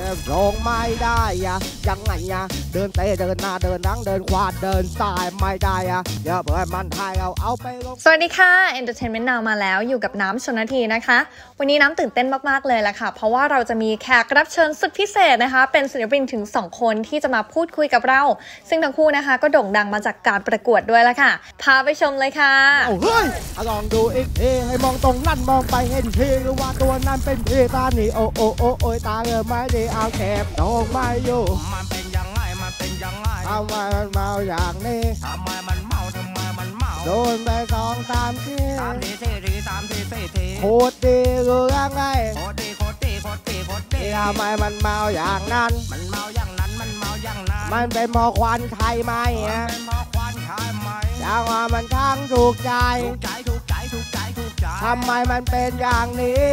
บลงไม่ได้ยังไงเดินเตะเดินหน้าเดินหลังเดินขวาเดินซ้ายไม่ได้อย่าเปิดมันทายเอาไปลงสวัสดีค่ะ Entertainment Now มาแล้วอยู่กับน้ำชลนาทีนะคะวันนี้น้ำตื่นเต้นมากๆเลยล่ะค่ะเพราะว่าเราจะมีแขกรับเชิญสุดพิเศษนะคะเป็นศิลปินถึง2คนที่จะมาพูดคุยกับเราซึ่งทั้งคู่นะคะก็โด่งดังมาจากการประกวดด้วยล่ะค่ะพาไปชมเลยค่ะเฮ้ยลองดูอีกทีให้มองตรงนั่นมองไปเห็นทีหรือว่าตัวนั้นเป็นทีตาหนีโอ้ยตาไม่ดีเอาแคบโด่งไม่อยู่มันเป็นยังไงทำไมมันเมาอย่างนี้ทำไมมันเมาโดนไป2-3 ที 3 ทีโคตรดีหรือยังไงโคตรดีทำไมมันเมาอย่างนั้นมันเมาอย่างนั้นมันเป็นเพราะควันไทยไหมเป็นเพราะควันไทยไหมอย่างว่ามันช่างถูกใจทำไมมันเป็นอย่างนี้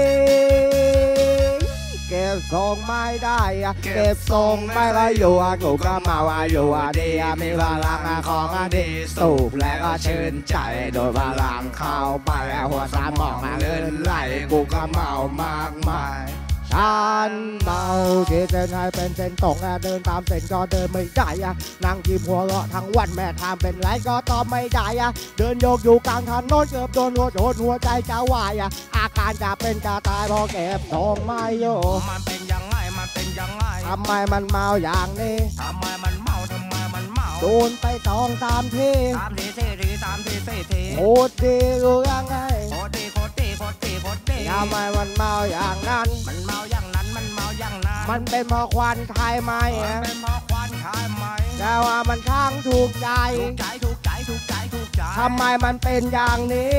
เก็บทรงไม่ได้เก็บทรงไม่ก็อยู่กูก็เมาอยู่ดีมีพลังของดีสูบแล้วก็ชื่นใจโดยพลังเข้าไปหัวสมองเลื่อนไหลกูก็เมามากมายฉันเมาที่เส้นให้เป็นเส้นตรงเดินตามเส้นก็เดินไม่ได้นั่งยิ้มหัวเราะทั้งวันแม่ทำเป็นไรก็ตอบไม่ได้เดินโยกอยู่กลางถนนเกือบโดนหัวใจจะวายอาการจะเป็นจะตายเพราะเก็บทรงไม่อยู่มันเป็นยังไงทำไมมันเมาอย่างนี้ทำไมมันเมาโดนไป2-3 ทีโคตรดีรู้ยังไงโคตรดีทำไมมันเมาอย่างนั้นมันเมาอย่างนั้นมันเป็นเพราะควันไทยไหมเป็นเพราะควันไทยไหมแต่ว่ามันช่างถูกใจทำไมมันเป็นอย่างนี้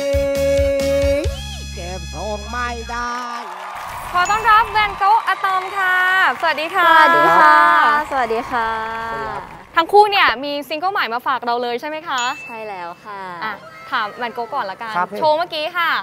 เก็บทรงไม่ได้ขอต้อนรับแวนโก๊อะตอมค่ะสวัสดีค่ะสวัสดีค่ะสวัสดีค่ะทั้งคู่เนี่ยมีซิงเกิลใหม่มาฝากเราเลยใช่ไหมคะใช่แล้วค่ะถามแวนโก๊ก่อนละกันโชว์เมื่อกี้ค่ะ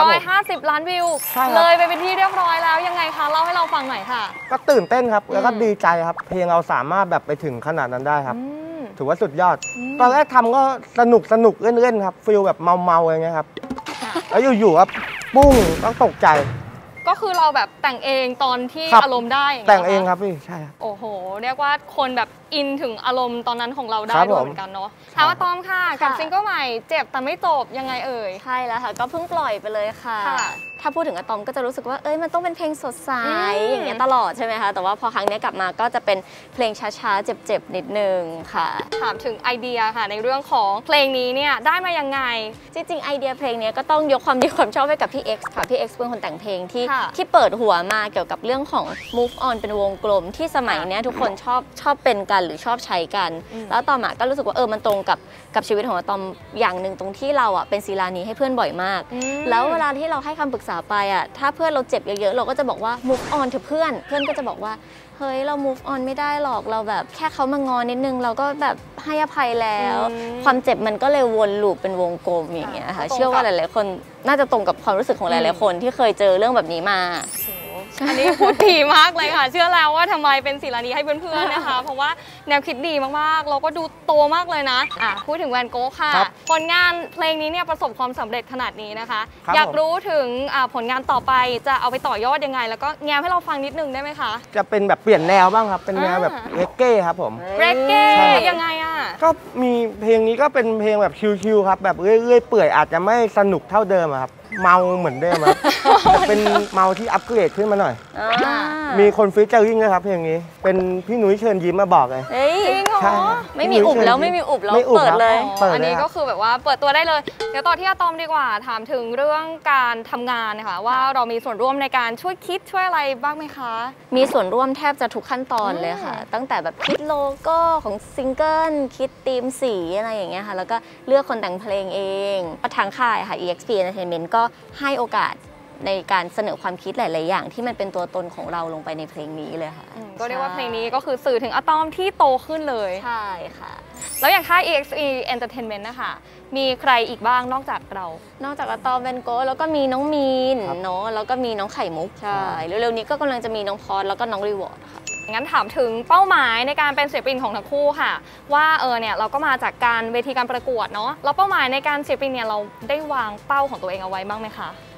150 ล้านวิวเลยไปเป็นที่เรียบร้อยแล้วยังไงคะเล่าให้เราฟังหน่อยค่ะก็ตื่นเต้นครับแล้วก็ดีใจครับเพลงเราสามารถแบบไปถึงขนาดนั้นได้ครับถือว่าสุดยอดตอนแรกทำก็สนุกเล่นๆครับฟีลแบบเมาอะไรเงี้ยครับแล้วอยู่ๆครับปุ้งต้องตกใจก็คือเราแบบแต่งเองตอนที่อารมณ์ได้แต่งเองครับพี่ใช่ครับโอ้โหเรียกว่าคนแบบอินถึงอารมณ์ตอนนั้นของเราได้ด้วยเหมือนกันเนาะถามว่าตอมค่ะกับซิงเกิลใหม่เจ็บแต่ไม่จบยังไงเอ่ยใช่แล้วค่ะก็เพิ่งปล่อยไปเลยค่ะถ้าพูดถึงอะตอมก็จะรู้สึกว่ามันต้องเป็นเพลงสดใสอย่างเงี้ยตลอดใช่ไหมคะแต่ว่าพอครั้งนี้กลับมาก็จะเป็นเพลงช้าๆเจ็บๆนิดนึงค่ะถามถึงไอเดียค่ะในเรื่องของเพลงนี้เนี่ยได้มายังไงจริงๆไอเดียเพลงนี้ก็ต้องยกความดีความชอบให้กับพี่ X ค่ะพี่ X เป็นคนแต่งเพลงที่เปิดหัวมาเกี่ยวกับเรื่องของ move on เป็นวงกลมที่สมัยนี้ทุกคนชอบเป็นกันหรือชอบใช้กันแล้วตอมก็รู้สึกว่ามันตรงกับชีวิตของตอมอย่างหนึ่งตรงที่เราเป็นศิลานีให้เพื่อนบ่อยมากแล้วเวลาที่เราให้คำปรึกษาไปถ้าเพื่อนเราเจ็บเยอะๆเราก็จะบอกว่า move on เถอะเพื่อนก็จะบอกว่าเฮ้ยเรา move on ไม่ได้หรอกเราแบบแค่เขามางอนนิดนึงเราก็แบบให้อภัยแล้วความเจ็บมันก็เลยวนลูปเป็นวงกลมอย่างเงี้ยค่ะเชื่อว่าหลายๆคนน่าจะตรงกับความรู้สึกของหลายๆคนที่เคยเจอเรื่องแบบนี้มาอันนี้พูดดีมากเลยค่ะเชื่อแล้วว่าทำไมเป็นศิลานีให้เพื่อนๆนะคะเพราะว่าแนวคิดดีมากๆเราก็ดูโตมากเลยนะพูดถึงแวนโก๊ค่ะผลงานเพลงนี้เนี่ยประสบความสำเร็จขนาดนี้นะคะอยากรู้ถึงผลงานต่อไปจะเอาไปต่อยอดยังไงแล้วก็แง้มให้เราฟังนิดนึงได้ไหมคะจะเป็นแบบเปลี่ยนแนวบ้างครับเป็นแนวแบบเรกเก้ครับผมเรกเก้ยังไงก็มีเพลงนี้ก็เป็นเพลงแบบชิลๆครับแบบเรื่อยๆเปื่อยอาจจะไม่สนุกเท่าเดิมครับเมาเหมือนเดิมครับเป็นเมาที่อัปเกรดขึ้นมาหน่อยมีคนฟีเจอริ่งด้วยครับเพลงนี้เป็นพี่นุ้ยเชิญยิ้มมาบอกเลยจริงเหรอไม่มีอุบแล้วเปิดเลยอันนี้ก็คือแบบว่าเปิดตัวได้เลยเดี๋ยวต่อที่อะตอมดีกว่าถามถึงเรื่องการทำงานนะคะว่าเรามีส่วนร่วมในการช่วยคิดช่วยอะไรบ้างไหมคะมีส่วนร่วมแทบจะทุกขั้นตอนเลยค่ะตั้งแต่แบบคิดโลโก้ของซิงเกิลคิดธีมสีอะไรอย่างเงี้ยค่ะแล้วก็เลือกคนแต่งเพลงเองทางค่ายค่ะ EXP Entertainment ก็ให้โอกาสในการเสนอความคิดหลายๆอย่างที่มันเป็นตัวตนของเราลงไปในเพลงนี้เลยค่ะก็เรียกว่าเพลงนี้ก็คือสื่อถึงอะตอมที่โตขึ้นเลยใช่ค่ะแล้วอย่างค่าย EXE Entertainment นะคะมีใครอีกบ้างนอกจากอะตอมแวนโก๊แล้วก็มีน้องมีนเนาะแล้วก็มีน้องไข่มุกใช่เร็วๆนี้ก็กำลังจะมีน้องพอดแล้วก็น้องรีวอร์ดค่ะงั้นถามถึงเป้าหมายในการเป็นศิลปินของทั้งคู่ค่ะว่าเนี่ยเราก็มาจากการเวทีการประกวดเนาะแล้วเป้าหมายในการศิลปินเนี่ยเราได้วางเป้าของตัวเองเอาไว้บ้างไหมคะ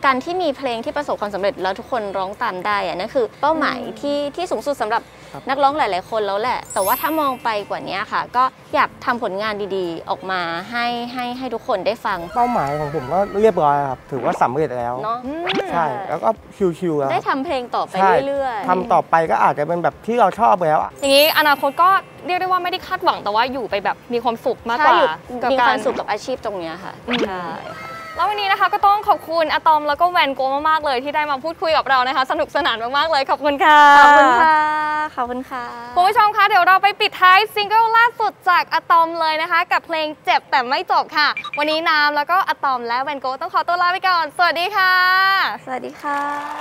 การที่มีเพลงที่ประสบความสำเร็จแล้วทุกคนร้องตามได้อะนั่นคือเป้าหมายที่สูงสุดสำหรับนักร้องหลายๆคนแล้วแหละแต่ว่าถ้ามองไปกว่านี้ค่ะก็อยากทำผลงานดีๆออกมาให้ทุกคนได้ฟังเป้าหมายของผมก็เรียบร้อยครับถือว่าสำเร็จแล้วเนาะใช่แล้วก็ชิวๆแล้วได้ทำเพลงต่อไปเรื่อยๆทำต่อไปก็อาจจะเป็นแบบที่เราชอบแล้วอย่างนี้อนาคตก็เรียกได้ว่าไม่ได้คาดหวังแต่ว่าอยู่ไปแบบมีความสุขมากกว่ามีความสุขกับอาชีพตรงนี้ค่ะใช่ค่ะแล้ววันนี้นะคะก็ต้องขอบคุณอะตอมแล้วก็แวนโกมากๆเลยที่ได้มาพูดคุยกับเรานะคะสนุกสนานมากๆเลยขอบคุณค่ะขอบคุณค่ะขอบคุณค่ะคุณผู้ชมคะเดี๋ยวเราไปปิดท้ายซิงเกิลล่าสุดจากอะตอมเลยนะคะกับเพลงเจ็บแต่ไม่จบค่ะวันนี้น้ำแล้วก็อะตอมและแวนโกต้องขอตัวลาไปก่อนสวัสดีค่ะสวัสดีค่ะ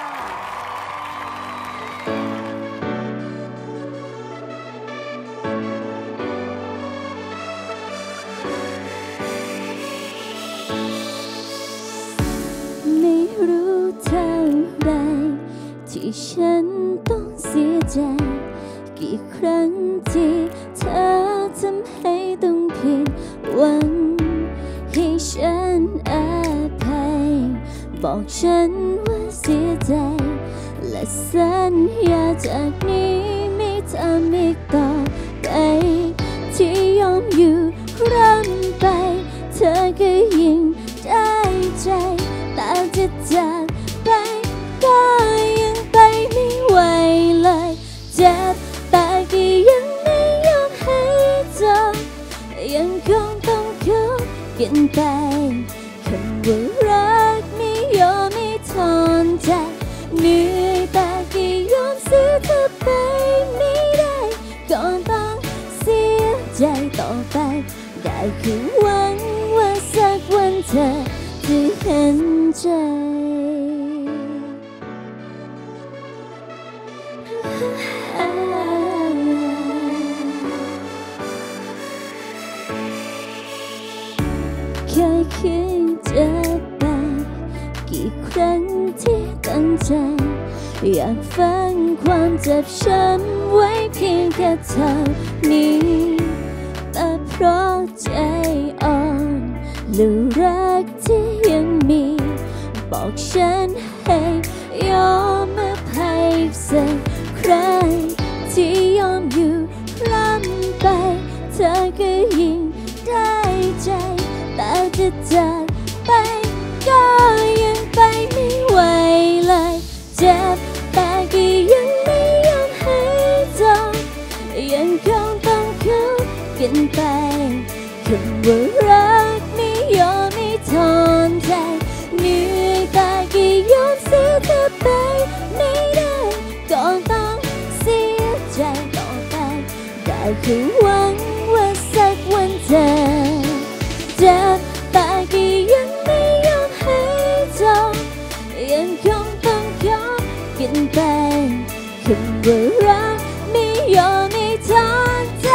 ไม่รู้เท่าไรที่ฉันต้องเสียใจกี่ครั้งที่เธอทำให้ต้องผิดหวังให้ฉันอภัยบอกฉันว่าเสียใจและสัญญาจากนี้ไม่ทำอีกต่อไปที่ยอมอยู่ร่ำไปเธอก็ยิ่งได้ใจแต่จะจากไปก็ยังไปไม่ไหวเลยเจ็บแต่ก็ยังไม่ยอมให้จบยังคงต้องคุยกันไปคำว่ารักไม่ยอมไม่ทนใจเหนื่อยแต่ก็ยอมเสียเธอไปไม่ได้ก่อนต้องเสียใจต่อไปได้แค่หวังว่าสักวันเธอจะเห็นใจเคยคิดจะไปกี่ครั้งที่ตั้งใจอยากฟังความเจ็บช้ำไว้เพียงแค่เท่านี้แต่เพราะใจอ่อนหรือรักที่ยังมีบอกฉันให้ยอมอภัยสักใครที่ยอมอยู่ร่ำไปเธอก็ยิ่งได้ใจแต่จะจากไปก็ยังไปไม่ไหวเลยเจ็บแต่ก็ยังไม่ยอมให้จบยังคงต้องคุยกันไปคำว่ารักไม่ยอมไม่ทนใจเหนื่อยแต่ก็ยอมเสียเธอไปไม่ได้ก่อนต้องเสียใจต่อไปได้แค่หวังว่าสักวันเธอเจ็บแต่ก็ยังไม่ยอมให้จบยังคงต้องยอมกันไปคำว่ารักไม่ยอมไม่ทนใจ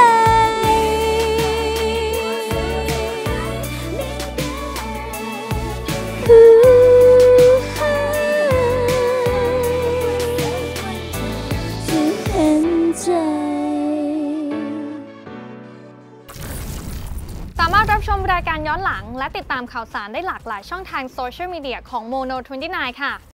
สามารถรับชมรายการย้อนหลังและติดตามข่าวสารได้หลากหลายช่องทางโซเชียลมีเดียของ Mono 29 ค่ะ